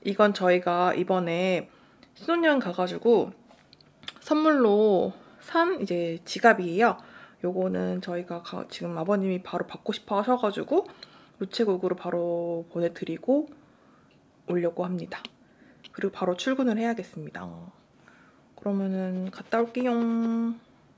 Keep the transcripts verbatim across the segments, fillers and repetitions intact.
이건 저희가 이번에 신혼여행 가가지고 선물로 산 이제 지갑이에요. 요거는 저희가 가, 지금 아버님이 바로 받고 싶어 하셔가지고 우체국으로 바로 보내드리고 오려고 합니다. 그리고 바로 출근을 해야겠습니다. 그러면은 갔다 올게요.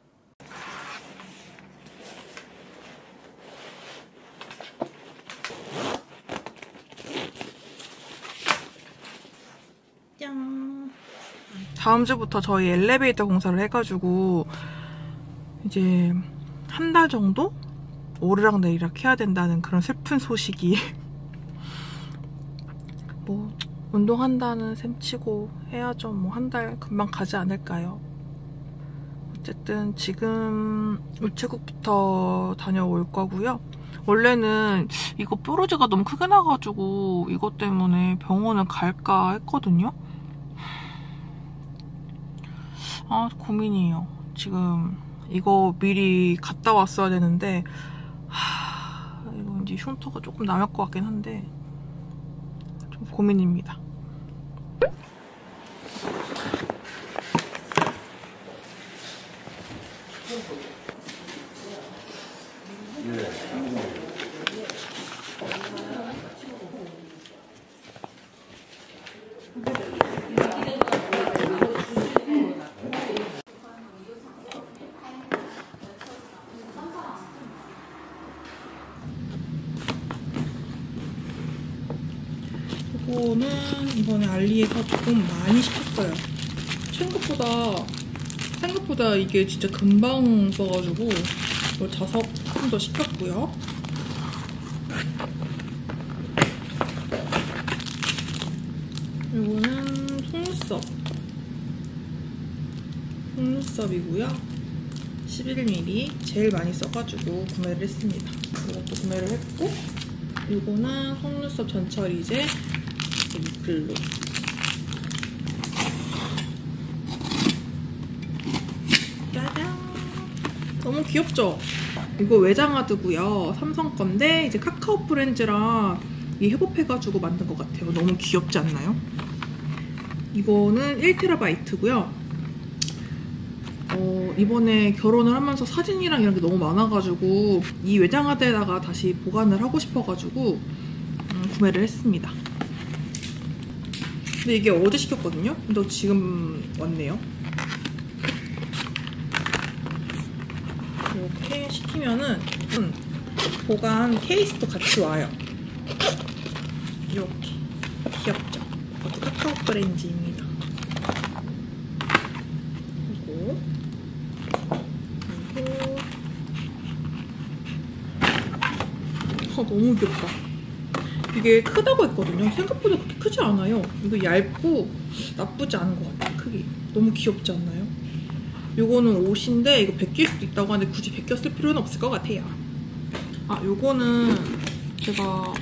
짠. 다음 주부터 저희 엘리베이터 공사를 해가지고 이제 한 달 정도 오르락내리락 해야 된다는 그런 슬픈 소식이 뭐 운동한다는 셈치고 해야죠. 뭐 한 달 금방 가지 않을까요? 어쨌든 지금 우체국부터 다녀올 거고요. 원래는 이거 뾰루지가 너무 크게 나가지고 이것 때문에 병원을 갈까 했거든요. 아, 고민이에요. 지금 이거 미리 갔다 왔어야 되는데 하, 이거 이제 흉터가 조금 남을 것 같긴 한데 좀 고민입니다. 이거는 이번에 알리에서 조금 많이 시켰어요. 생각보다 생각보다 이게 진짜 금방 써가지고 이걸 다섯 번 더 시켰고요. 이거는 속눈썹 속눈썹이고요. 십일 밀리리터 제일 많이 써가지고 구매를 했습니다. 이것도 구매를 했고, 이거는 속눈썹 전처리제 립글로. 짜잔! 너무 귀엽죠? 이거 외장하드고요. 삼성 건데 이제 카카오 프렌즈랑 이 협업해가지고 만든 것 같아요. 너무 귀엽지 않나요? 이거는 일 테라바이트고요. 어, 이번에 결혼을 하면서 사진이랑 이런 게 너무 많아가지고 이 외장하드에다가 다시 보관을 하고 싶어가지고 음, 구매를 했습니다. 근데 이게 어제 시켰거든요? 근데 지금 왔네요. 이렇게 시키면은 음, 보관 케이스도 같이 와요. 이렇게 귀엽죠? 이것도 카카오 프렌즈입니다. 그리고 그리고 아, 너무 귀엽다. 이게 크다고 했거든요. 생각보다 그렇게 크지 않아요. 이거 얇고 나쁘지 않은 것 같아요. 크기 너무 귀엽지 않나요? 요거는 옷인데 이거 벗길 수도 있다고 하는데 굳이 벗겼을 필요는 없을 것 같아요. 아, 요거는 제가 어,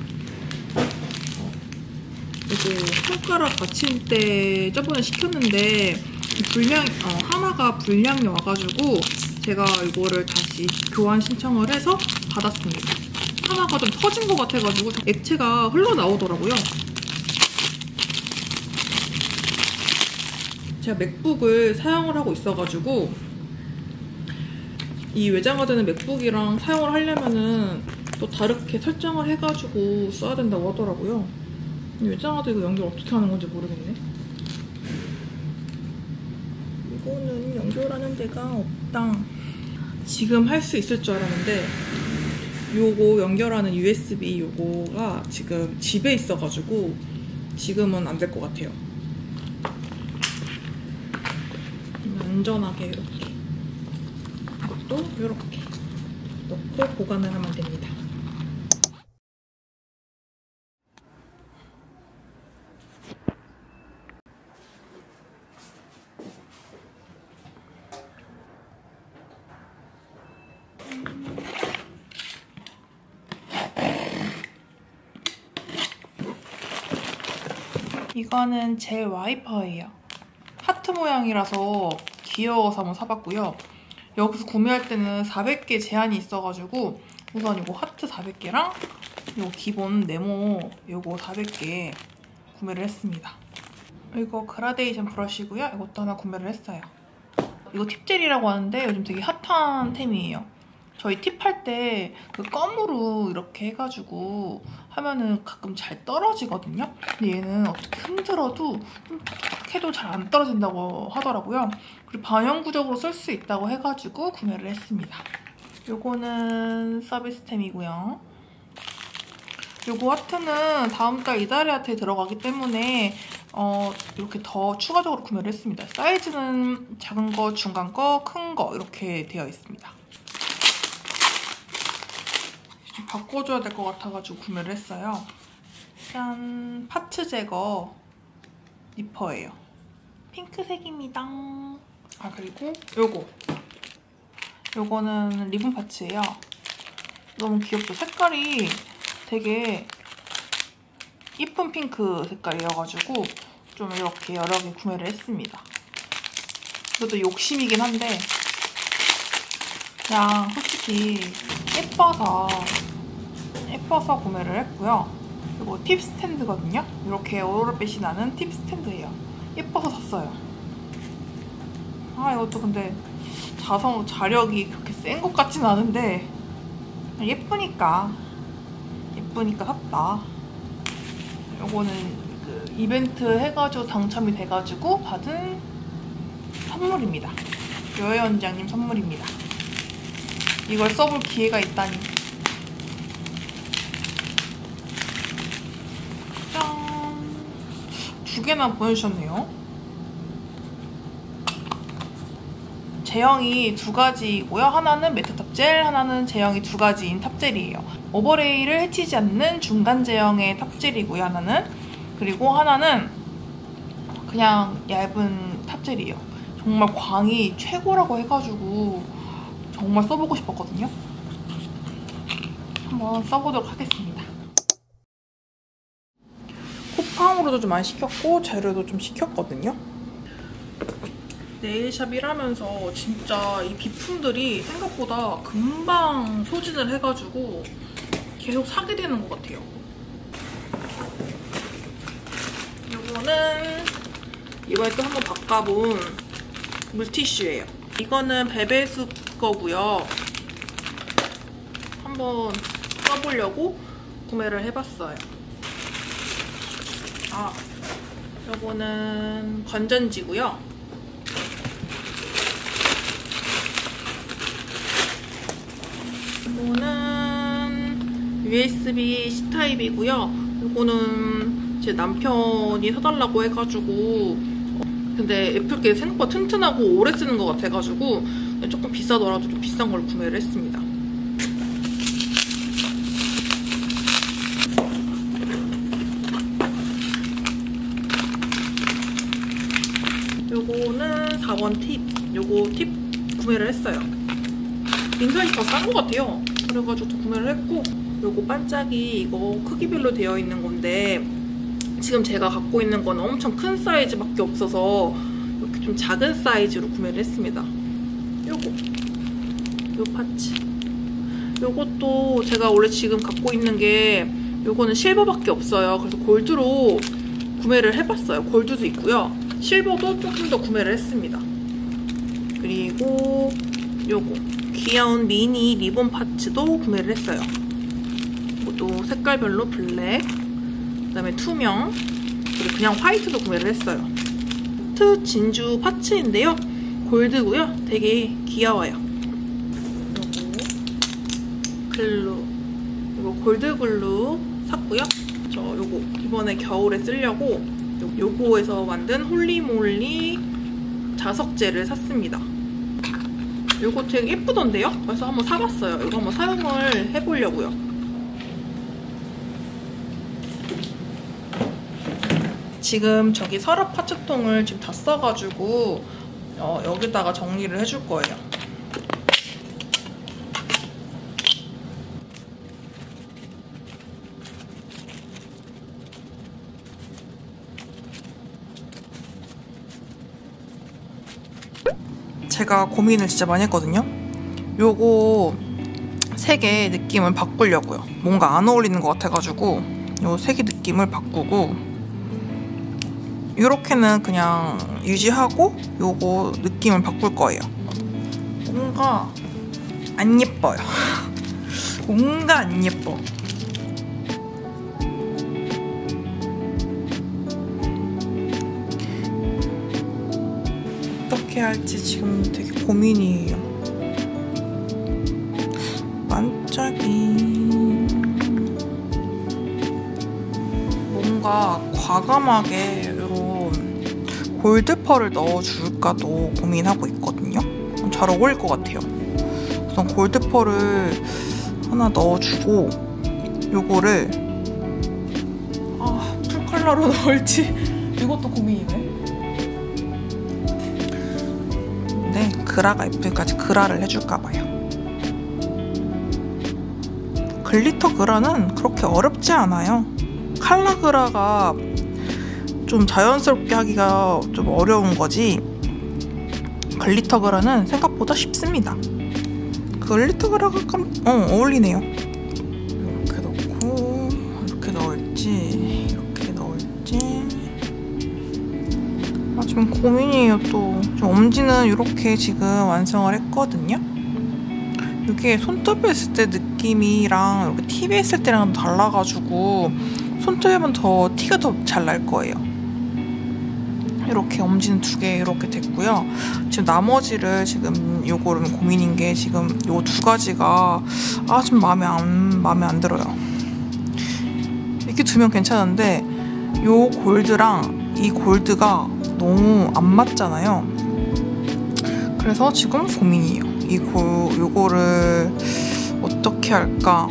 이거 손가락 받침대 저번에 시켰는데 불량 어, 하나가 불량이 와가지고 제가 이거를 다시 교환 신청을 해서 받았습니다. 하나가 좀 터진 것 같아가지고 액체가 흘러나오더라고요. 제가 맥북을 사용을 하고 있어가지고 이 외장하드는 맥북이랑 사용을 하려면은 또 다르게 설정을 해가지고 써야 된다고 하더라고요. 이 외장하드 이거 연결 어떻게 하는 건지 모르겠네. 이거는 연결하는 데가 없다. 지금 할 수 있을 줄 알았는데 요거 연결하는 유에스비 요거가 지금 집에 있어가지고 지금은 안 될 것 같아요. 안전하게 이렇게 이것도 이렇게 넣고 보관을 하면 됩니다. 이거는 젤 와이퍼예요. 하트 모양이라서 귀여워서 한번 사봤고요. 여기서 구매할 때는 사백 개 제한이 있어가지고 우선 이거 하트 사백 개랑 요 기본 네모 요거 사백 개 구매를 했습니다. 이거 그라데이션 브러쉬고요. 이것도 하나 구매를 했어요. 이거 팁젤이라고 하는데 요즘 되게 핫한 템이에요. 저희 팁할 때 그 껌으로 이렇게 해가지고 하면은 가끔 잘 떨어지거든요. 근데 얘는 어떻게 흔들어도 좀 톡톡 해도 잘 안 떨어진다고 하더라고요. 그리고 반영구적으로 쓸 수 있다고 해가지고 구매를 했습니다. 요거는 서비스템이고요. 요거 하트는 다음 달 이달의 하트에 들어가기 때문에 어, 이렇게 더 추가적으로 구매를 했습니다. 사이즈는 작은 거, 중간 거, 큰 거 이렇게 되어 있습니다. 좀 바꿔줘야 될 것 같아가지고 구매를 했어요. 짠! 파츠 제거 니퍼예요. 핑크색입니다. 아, 그리고 요거. 요거는 리본 파츠예요. 너무 귀엽죠? 색깔이 되게 예쁜 핑크 색깔이어가지고 좀 이렇게 여러 개 구매를 했습니다. 이것도 욕심이긴 한데 그냥 솔직히 예뻐서 예뻐서 구매를 했고요. 이거 팁 스탠드거든요. 이렇게 오로라빛이 나는 팁 스탠드예요. 예뻐서 샀어요. 아, 이것도 근데 자성 자력이 그렇게 센 것 같진 않은데 예쁘니까 예쁘니까 샀다. 요거는 그 이벤트 해가지고 당첨이 돼가지고 받은 선물입니다. 요해 원장님 선물입니다. 이걸 써볼 기회가 있다니. 짠! 두 개나 보내주셨네요. 제형이 두 가지고요. 하나는 매트 탑젤, 하나는 제형이 두 가지인 탑젤이에요. 오버레이를 해치지 않는 중간 제형의 탑젤이고요. 하나는. 그리고 하나는 그냥 얇은 탑젤이에요. 정말 광이 최고라고 해가지고 정말 써보고 싶었거든요. 한번 써보도록 하겠습니다. 쿠팡으로도 좀 많이 시켰고 재료도 좀 시켰거든요. 네일샵 일하면서 진짜 이 비품들이 생각보다 금방 소진을 해가지고 계속 사게 되는 것 같아요. 이거는 이번에 또 한번 바꿔본 물티슈예요. 이거는 베베수 거고요. 한번 써보려고 구매를 해봤어요. 아, 이거는 건전지고요. 이거는 유에스비 C 타입이고요. 이거는 제 남편이 사달라고 해가지고 근데 애플게 생각보다 튼튼하고 오래 쓰는 것 같아가지고 조금 비싸더라도 좀 비싼 걸 구매를 했습니다. 요거는 사 번 팁. 요거 팁 구매를 했어요. 인터넷이 더 싼 것 같아요. 그래가지고 또 구매를 했고, 요거 반짝이 이거 크기별로 되어 있는 건데 지금 제가 갖고 있는 건 엄청 큰 사이즈밖에 없어서 이렇게 좀 작은 사이즈로 구매를 했습니다. 요거 요 파츠 요것도 제가 원래 지금 갖고 있는 게 요거는 실버밖에 없어요. 그래서 골드로 구매를 해봤어요. 골드도 있고요. 실버도 조금 더 구매를 했습니다. 그리고 요거 귀여운 미니 리본 파츠도 구매를 했어요. 이것도 색깔별로 블랙, 그 다음에 투명, 그리고 그냥 화이트도 구매를 했어요. 트 진주 파츠인데요. 골드고요. 되게 귀여워요. 요거 글루, 이거 골드 글루 샀고요. 저 요거 이번에 겨울에 쓰려고 요, 요거에서 만든 홀리몰리 자석젤을 샀습니다. 요거 되게 예쁘던데요? 그래서 한번 사봤어요. 이거 한번 사용을 해보려고요. 지금 저기 서랍 파츠통을 지금 다 써가지고 어, 여기다가 정리를 해줄 거예요. 제가 고민을 진짜 많이 했거든요. 요거 색의 느낌을 바꾸려고요. 뭔가 안 어울리는 것 같아가지고 요 색의 느낌을 바꾸고 이렇게는 그냥 유지하고 요거 느낌을 바꿀 거예요. 뭔가 안 예뻐요. 뭔가 안 예뻐. 어떻게 할지 지금 되게 고민이에요. 반짝이. 뭔가 과감하게 이런 골드펄을 넣어줄까도 고민하고 있거든요. 잘 어울릴 것 같아요. 우선 골드펄을 하나 넣어주고 요거를 아, 풀컬러로 넣을지 이것도 고민이네. 근데 그라가 예쁘니까 그라를 해줄까봐요. 글리터 그라는 그렇게 어렵지 않아요. 칼라 그라가 좀 자연스럽게 하기가 좀 어려운 거지 글리터 그라는 생각보다 쉽습니다. 글리터 그라가 깜... 어, 어울리네요. 이렇게 넣고 이렇게 넣을지 이렇게 넣을지 아, 지금 고민이에요. 또 좀 엄지는 이렇게 지금 완성을 했거든요. 이게 손톱에 했을 때 느낌이랑 이렇게 팁에 했을 때랑 달라가지고 손톱에 하면 더 티가 더 잘 날 거예요. 이렇게 엄지는 두 개 이렇게 됐고요. 지금 나머지를 지금 요거는 고민인 게 지금 요 두 가지가 아 좀 마음에 안 마음에 안 들어요. 이렇게 두면 괜찮은데 요 골드랑 이 골드가 너무 안 맞잖아요. 그래서 지금 고민이에요. 이거 요거를 어떻게 할까?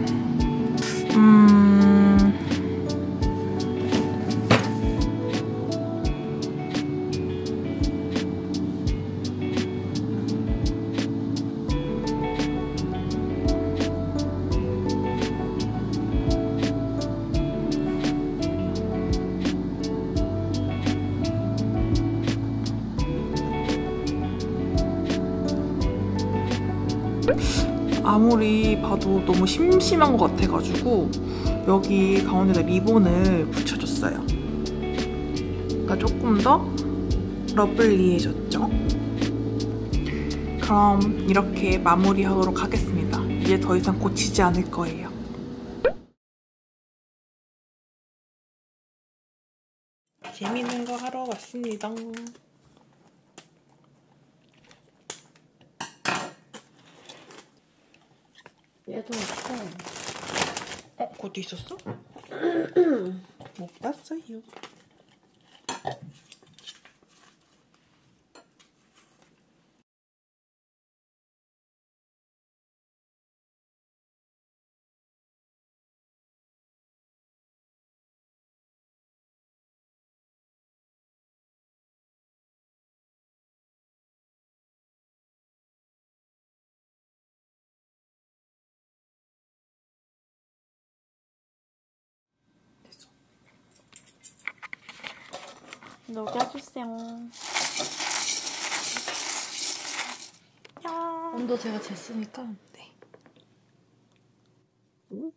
음. 아무리 봐도 너무 심심한 것 같아가지고 여기 가운데다 리본을 붙여줬어요. 그러니까 조금 더 러블리해졌죠? 그럼 이렇게 마무리하도록 하겠습니다. 이제 더 이상 고치지 않을 거예요. 재밌는 거 하러 왔습니다. 얘도 있고. 어? 그것도 있었어? 못 봤어요. 녹여주세요. 야. 온도 제가 쟀으니까. 네. 오.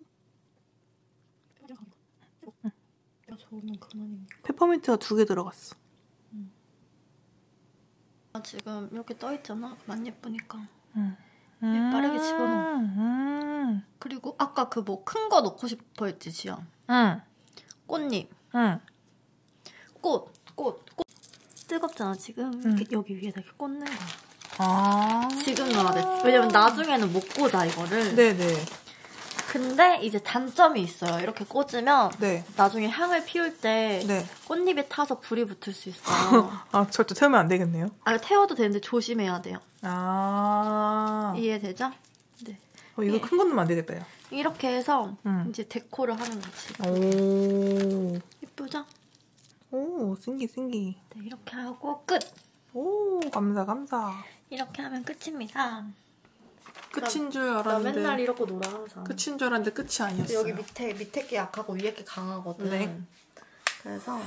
응. 좋으면 그만입니까? 페퍼민트가 두 개 들어갔어. 음. 아, 지금 이렇게 떠있잖아. 안 예쁘니까. 음. 음. 빠르게 집어넣어. 음. 그리고 아까 그 뭐 큰 거 넣고 싶어 했지, 지연? 응. 꽃잎. 응. 꽃. 꽃. 꽃. 뜨겁잖아, 지금. 응. 이렇게 여기 위에다 이렇게 꽂는 거야. 아. 지금 넣어야 돼. 왜냐면 나중에는 못 꽂아, 이거를. 네네. 근데 이제 단점이 있어요. 이렇게 꽂으면 네. 나중에 향을 피울 때 네. 꽃잎에 타서 불이 붙을 수 있어요. 아, 절대 태우면 안 되겠네요. 아, 태워도 되는데 조심해야 돼요. 아. 이해되죠? 네. 어, 이거 예. 큰 건 넣으면 안 되겠다, 야. 이렇게 해서 음. 이제 데코를 하는 거지. 오. 예쁘죠? 오, 신기, 신기. 네, 이렇게 하고 끝! 오, 감사, 감사. 이렇게 하면 끝입니다. 끝인 줄 나 알았는데. 맨날 이러고 놀아, 항상. 끝인 줄 알았는데 끝이 아니었어요. 여기 밑에, 밑에 게 약하고 위에 게 강하거든. 네. 그래서.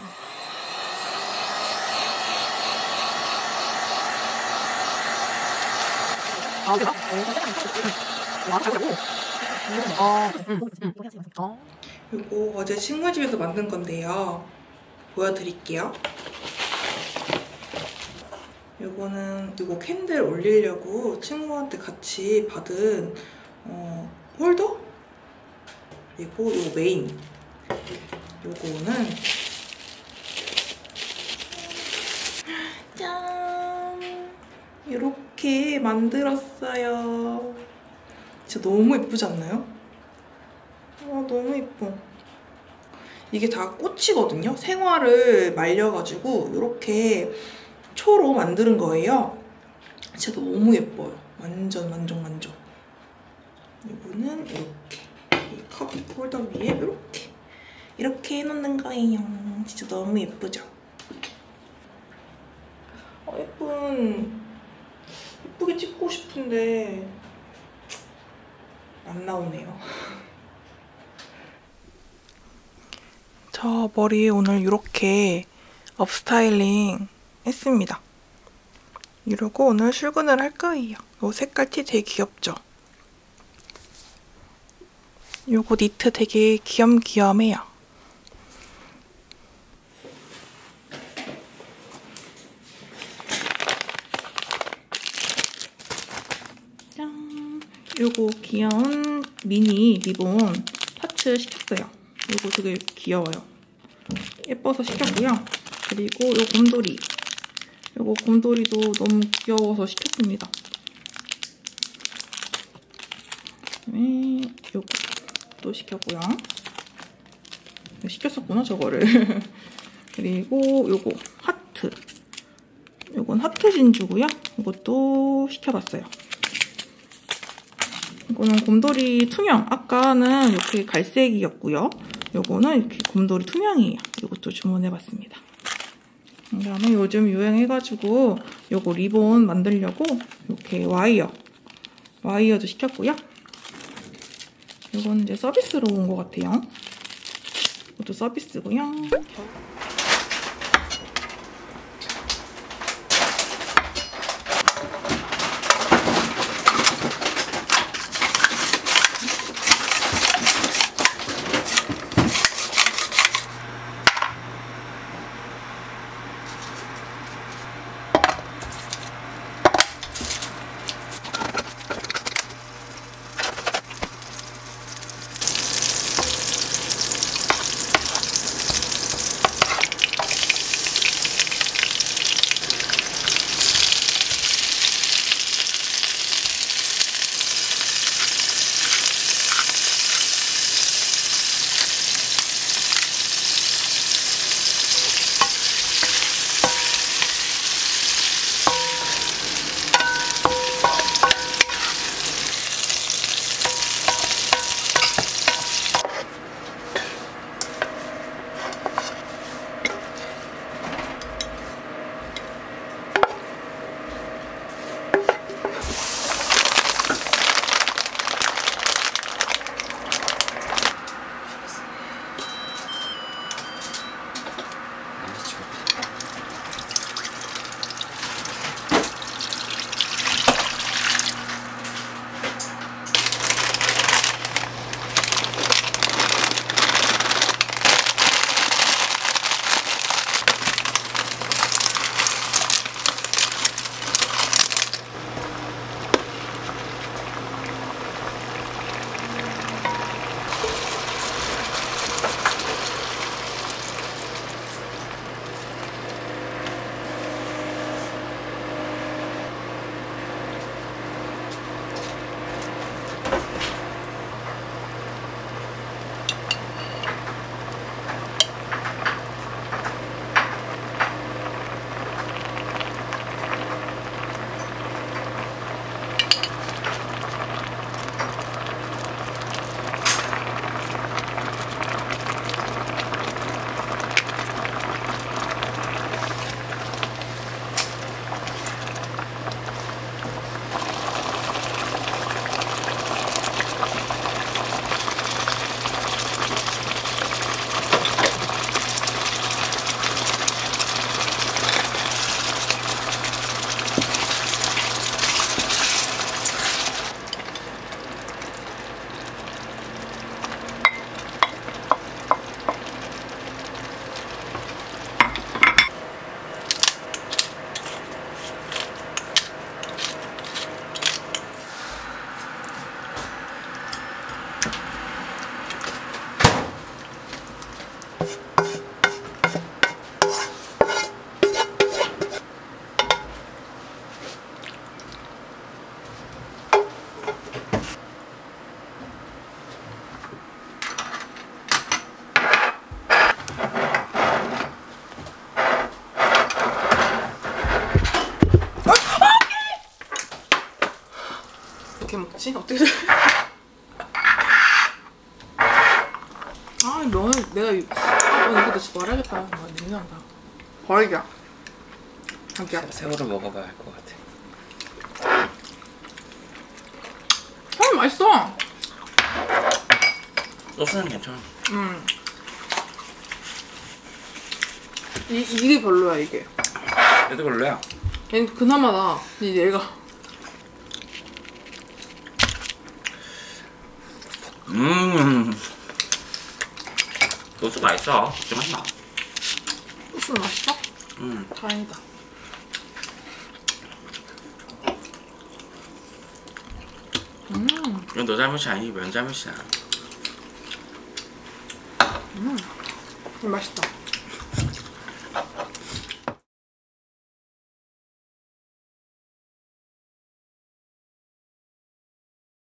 아, 그래? 어, 응, 응. 어. 이거 어제 친구 집에서 만든 건데요. 보여드릴게요. 요거는 요거 캔들 올리려고 친구한테 같이 받은 어, 홀더? 그리고 요 메인. 요거는 짠! 이렇게 만들었어요. 진짜 너무 예쁘지 않나요? 아, 너무 예뻐. 이게 다 꽃이거든요. 생화를 말려가지고 이렇게 초로 만드는 거예요. 진짜 너무 예뻐요. 완전 만족 만족. 이거는 이렇게 이 컵 홀더 위에 이렇게 이렇게 해놓는 거예요. 진짜 너무 예쁘죠? 어, 예쁜 예쁘게 찍고 싶은데 안 나오네요. 저 머리 오늘 이렇게 업스타일링 했습니다. 이러고 오늘 출근을 할 거예요. 이 색깔 티 되게 귀엽죠? 요거 니트 되게 귀염귀염해요. 짠! 요거 귀여운 미니 리본 파츠 시켰어요. 요거 되게 귀여워요. 예뻐서 시켰고요. 그리고 요 곰돌이. 요거 곰돌이도 너무 귀여워서 시켰습니다. 그다음에 요거 또 시켰고요. 시켰었구나 저거를. 그리고 요거 하트. 요건 하트 진주고요. 이것도 시켜봤어요. 이거는 곰돌이 투명. 아까는 이렇게 갈색이었고요. 요거는 이렇게 곰돌이 투명이에요. 이것도 주문해봤습니다. 그다음에 요즘 유행해가지고 요거 리본 만들려고 이렇게 와이어. 와이어도 시켰고요. 이건 이제 서비스로 온 것 같아요. 이것도 서비스고요. 먹지? 어떻게 아 면을 내가 이- 아 오늘 이거 진짜 말하겠다. 아, 냄새 난다. 버리자. 자기야. 새우를 먹어봐야 할 것 같아. 음 맛있어. 소스는 괜찮아. 음. 이 이게 별로야 이게. 얘도 별로야. 얘는 그나마 나. 이 얘가. 음. 소스 맛있어. 진짜 맛있나? 소스 맛있어? 음. 다행이다. 음. 이건 너 잘못이 아니고 면 잘못이야. 음. 맛있다.